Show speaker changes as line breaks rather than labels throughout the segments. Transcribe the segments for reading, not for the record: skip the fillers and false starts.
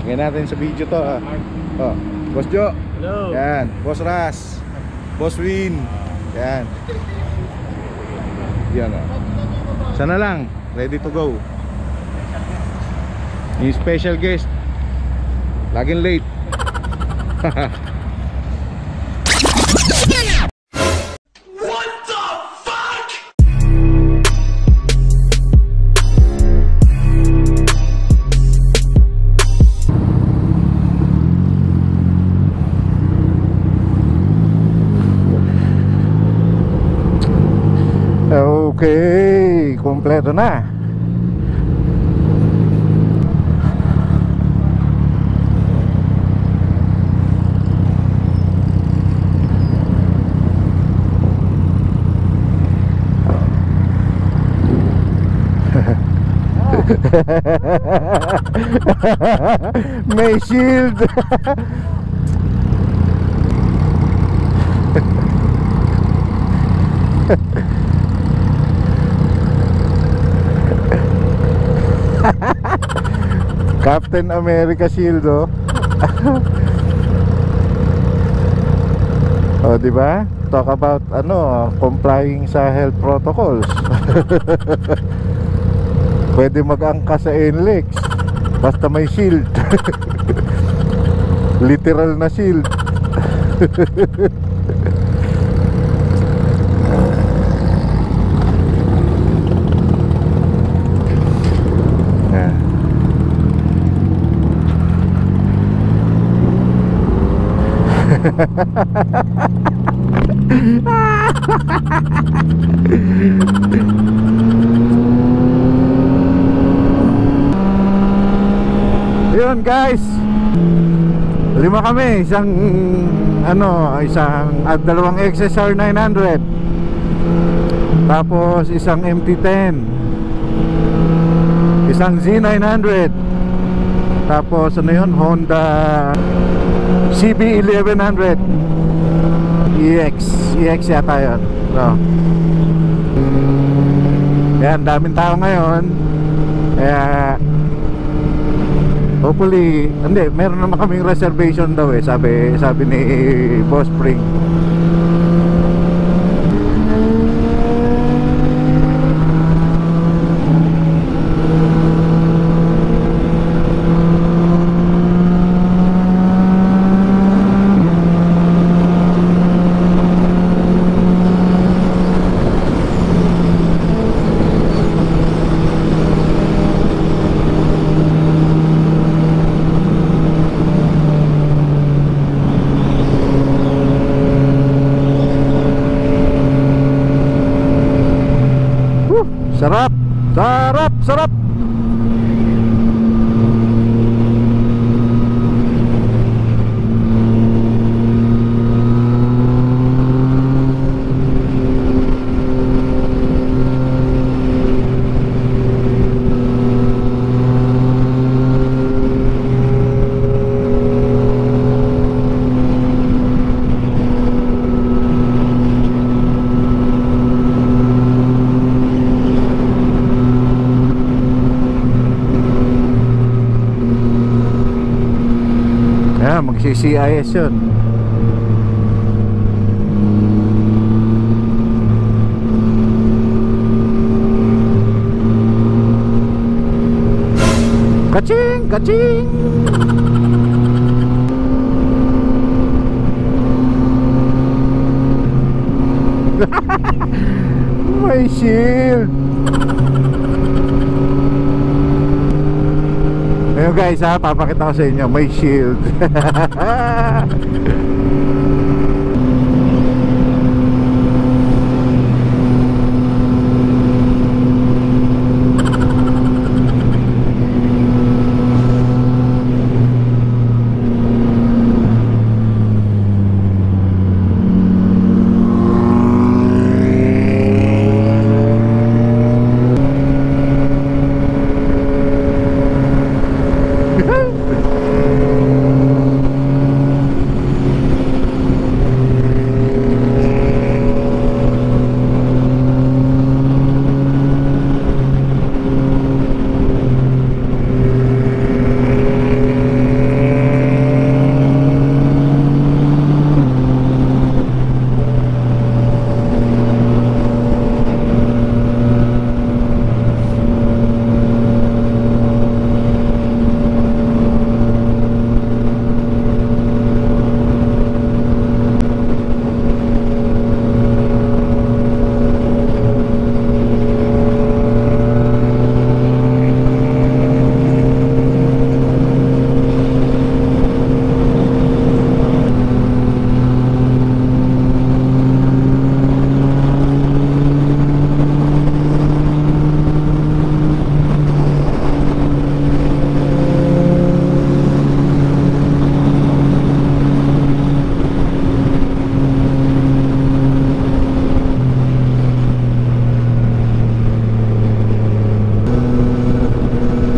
Lagyan natin sa video to. Oh, Boss Jo.
Hello.
Yan, Boss Ras. Boss Win. Yan. Yan oh. Sana lang, ready to go. Yung special guest laging late.
What the fuck?
Okay, kompleto na. May shield. Captain America shield oh. Oh, di ba? Talk about ano, complying sa health protocols. Pwede mag-angka sa NLEX basta may shield. Literal na shield. Yun guys, 5 kami, isang dalawang XSR 900, tapos isang MT-10, isang Z900, tapos Honda CB1100 EX yata yun. So, yan, daming tao ngayon. Kaya hopefully, hindi, meron naman kaming reservation daw sabi ni Boss Spring. Sarap, sarap, sarap. Magsi-CIS yun. Kaching! Kaching! May shield. Ayun guys ha, papakita ko sa inyo, may shield.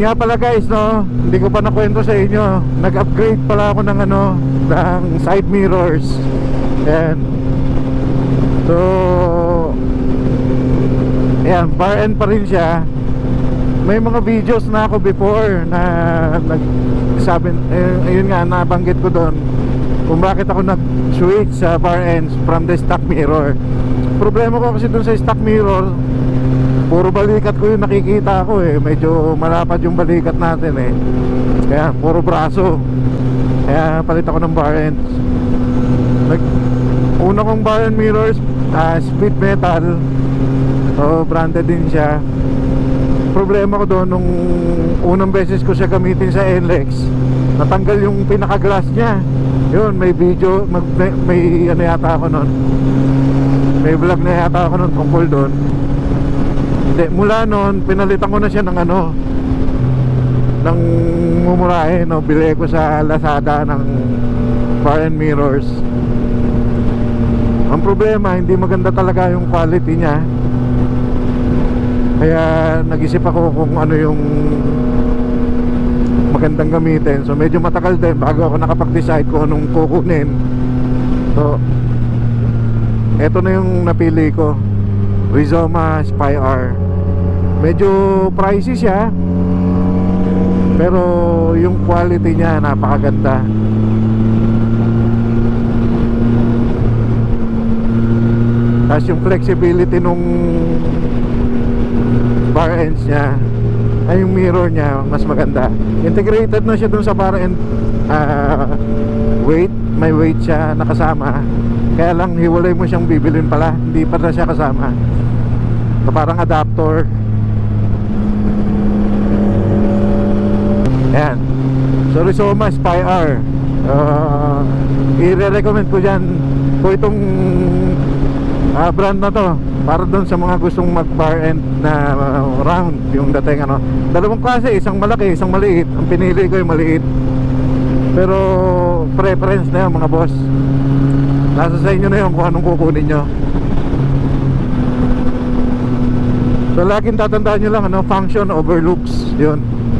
nga pala guys, no, hindi ko pa nakwento sa inyo, nag-upgrade pala ako ng ano, ng side mirrors. Ayan. So ayan, bar end pa rin siya. May mga videos na ako before na nagsabi, ayun nga, nabanggit ko doon kung bakit ako nag-switch sa bar ends from the stock mirror. Problema ko kasi doon sa stock mirror, puro balikat ko yung nakikita ko eh. Medyo malapad yung balikat natin eh. Kaya puro braso. Kaya palit ako ng bar ends. Una kong bar end mirrors, speed metal. So branded din siya. Problema ko doon, nung unang beses ko siya gamitin sa NLEX, natanggal yung pinaka-glass niya. Yun, may video, may ano yata ako noon, may vlog na yata ako noon tungkol doon. Hindi, mula noon pinalitan ko na siya ng ano, ng mumurahe, no? Bili ko sa Lazada ng bar and mirrors. Ang problema, hindi maganda talaga yung quality niya. Kaya nag-isip ako kung ano yung magandang gamitin. So medyo matagal din bago ako nakapag-decide kung anong kukunin. So eto na yung napili ko, Rizoma Spy R. Medyo pricey siya, pero yung quality niya napakaganda. Tapos yung flexibility nung bar ends niya, ay yung mirror niya mas maganda. Integrated na siya dun sa bar end weight, may weight siya nakasama. Kaya lang hiwalay mo siyang bibilin pala, hindi pa na siya kasama. So, parang adapter. Ayan. So Rizoma Spy R, i-recommend ko dyan po itong brand na to, para doon sa mga gustong mag-bar end na round yung dating ano. Dalawang klase, isang malaki, isang maliit. Ang pinili ko yung maliit. Pero preference na yun mga boss. Nasa sa inyo na yun kung anong kukunin nyo. So laging tatandaan nyo lang ano, function over looks. Yun.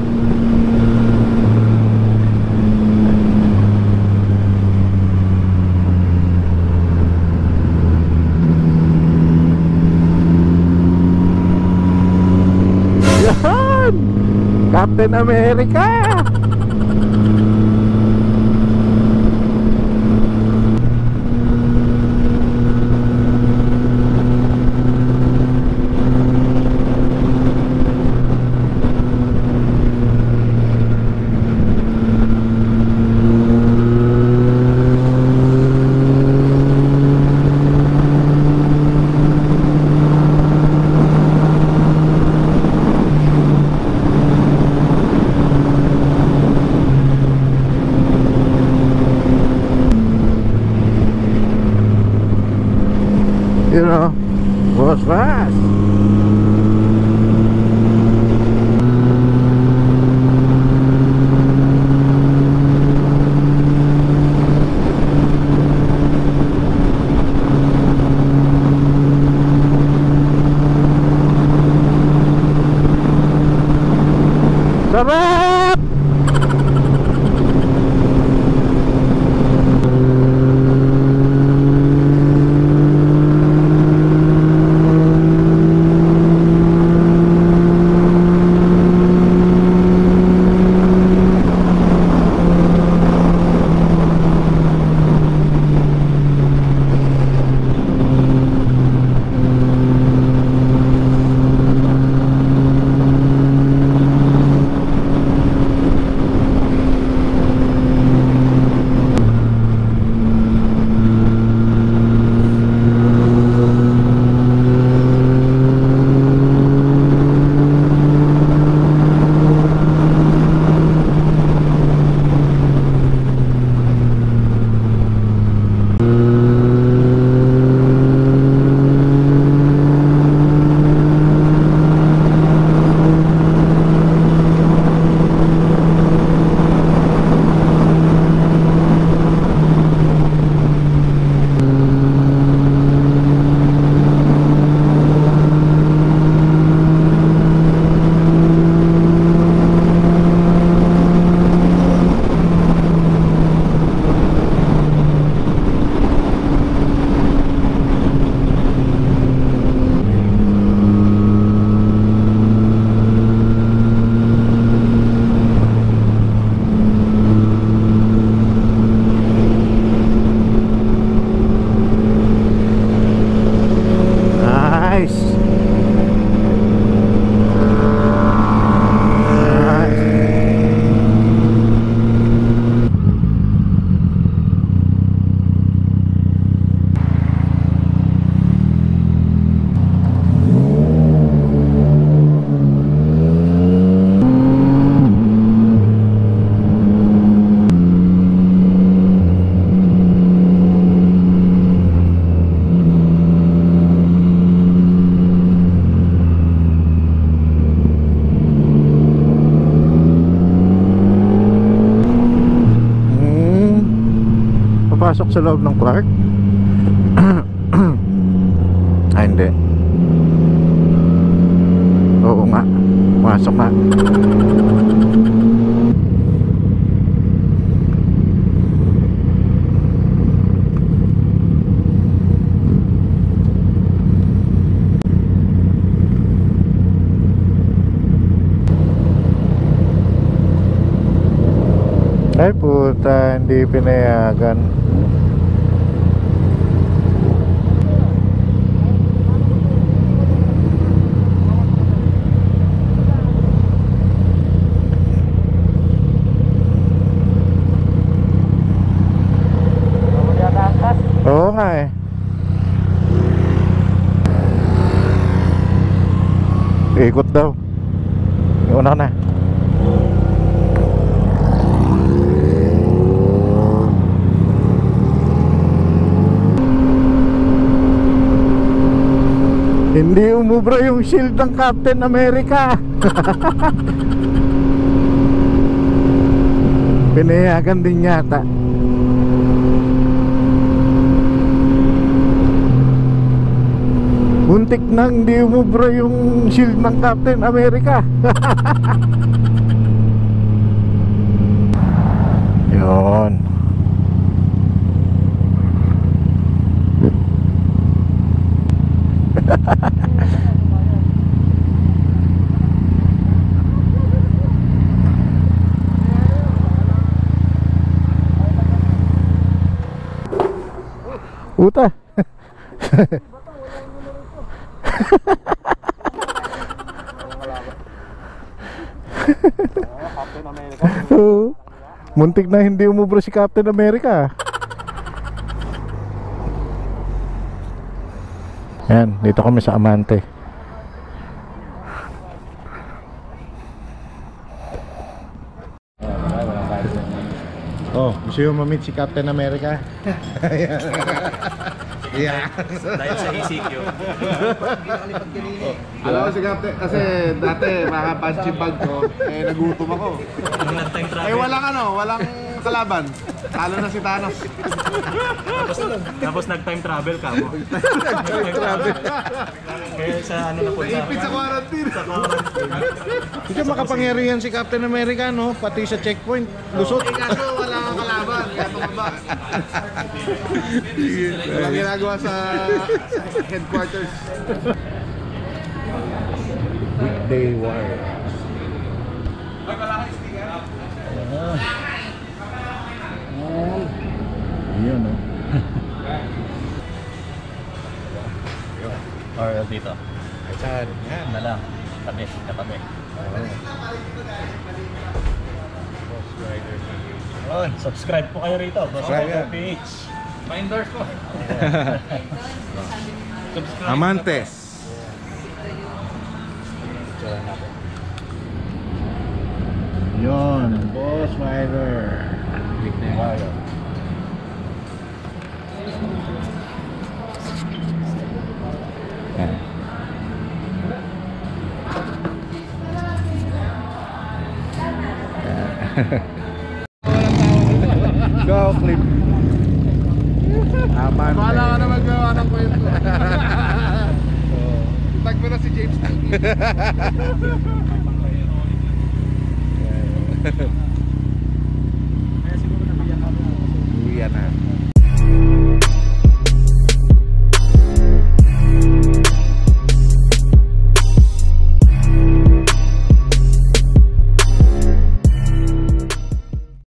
Captain America. pumapasok sa loob ng Clark? Ay, hindi. Oo nga, pumasok nga. Ay puta, hindi pinayagan. Oo nga eh. Ikot daw. Una na. Hindi umubra yung shield ng Captain America. Pinayagan din yata. Muntik nang hindi umubra yung shield ng Captain America. Yun. Uta.
Captain America.
Muntik na hindi umubra si Captain America. Yan, dito kami sa Amante. Oh, gusto yung ma-meet si Captain America? Yeah.
Dahil sa ECQ.
Alam ko si Captain, kasi dati mga punching bag ko, nagutom ako.
Nung nag-time travel.
Walang kalaban. Talo na si Thanos.
Tapos nag-time travel ka mo. Nag-time travel. Kaya sa ano na po sa...
Ipit sa quarantine.
Sa quarantine.
Hindi ka makapangyarihan si Captain America, no? Pati sa checkpoint, lusot.
Kaso wala kang kalaban, kaya tumaba. Walang ginagawa sa headquarters.
Weekday war. Yun, no?
Or dito.
Saan? Yan.
Na lang. Tabi. Katabi. Oh, subscribe po kayo rito.
Subscribe yan.
PH. Pa-endorse po. Subscribe.
Amantes.
Yun, Boss Rider. Weekday war. Yan. Go, clip. Aman.
Bahala ka na magawa ng kwento. Tag mo na si James King.